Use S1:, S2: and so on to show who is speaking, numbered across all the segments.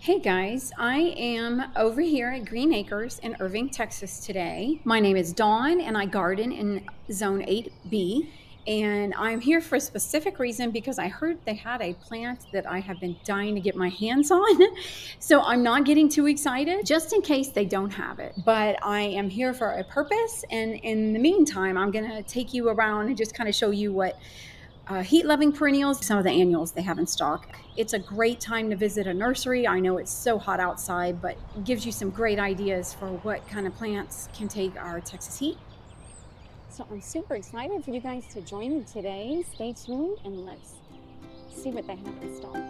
S1: Hey guys, I am over here at Green Acres in Irving, Texas today. My name is Dawn and I garden in Zone 8B. And I'm here for a specific reason because I heard they had a plant that I have been dying to get my hands on. So I'm not getting too excited just in case they don't have it. But I am here for a purpose. And in the meantime, I'm going to take you around and just kind of show you what heat-loving perennials, some of the annuals they have in stock. It's a great time to visit a nursery. I know it's so hot outside, but it gives you some great ideas for what kind of plants can take our Texas heat. So I'm super excited for you guys to join me today. Stay tuned and let's see what they have in stock.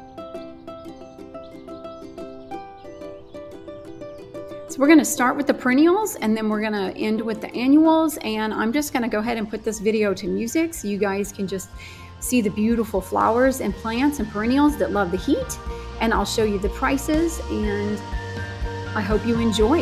S1: So we're going to start with the perennials and then we're going to end with the annuals. And I'm just going to go ahead and put this video to music so you guys can just see the beautiful flowers and plants and perennials that love the heat. And I'll show you the prices and I hope you enjoy.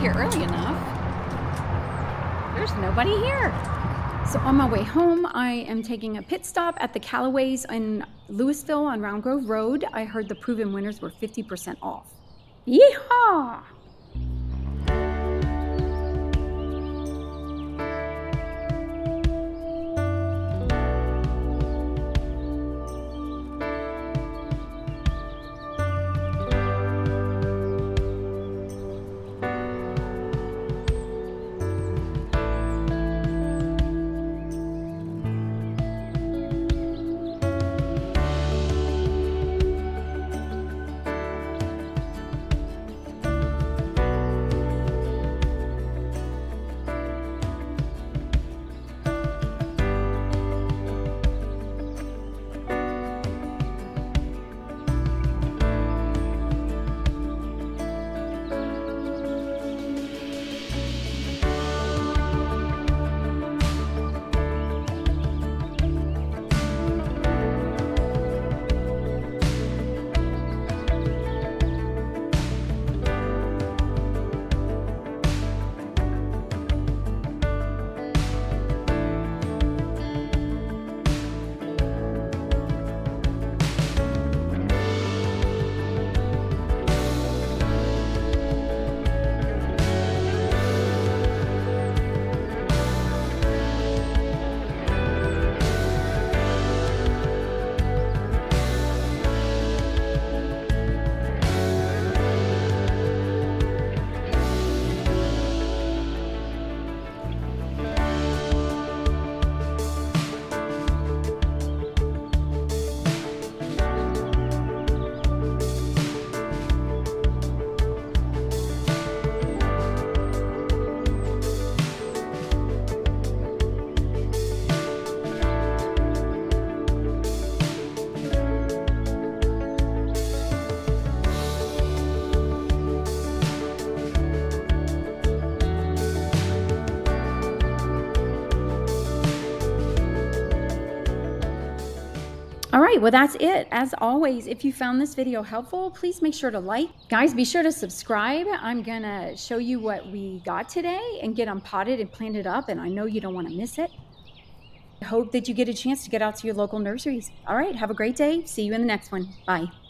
S1: here early enough. There's nobody here. So on my way home, I am taking a pit stop at the Callaway's in Louisville on Round Grove Road. I heard the proven winners were 50% off. Yeehaw! All right, well, that's it. As always, if you found this video helpful, please make sure to like. Guys, be sure to subscribe. I'm gonna show you what we got today and get them potted and planted up, and I know you don't want to miss it. I hope that you get a chance to get out to your local nurseries. All right, have a great day. See you in the next one. Bye.